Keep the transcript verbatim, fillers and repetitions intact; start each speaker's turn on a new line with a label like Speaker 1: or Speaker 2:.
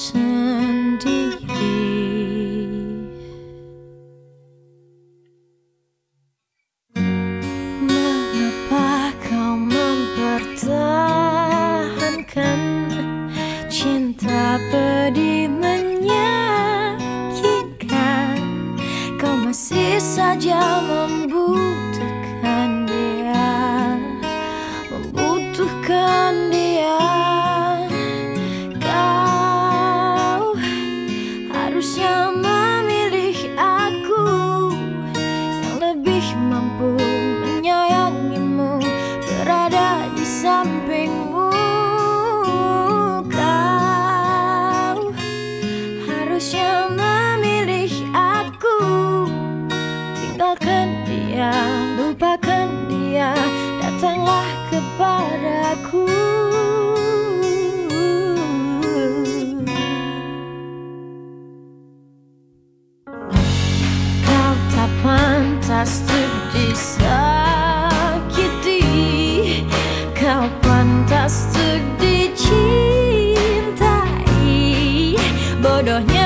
Speaker 1: sendiri. Mengapa kau mempertahankan cinta pedih menyakitkan? Kau masih saja membutuhkan dia, membutuhkan dia. Kau harusnya memilih aku yang lebih mampu menyayangimu, berada di sampingmu. Kau harusnya memilih aku, tinggalkan dia, lupakan dia, datanglah kepadaku. Kau tak pantas untuk disakiti, kau pantas untuk dicintai. Bodohnya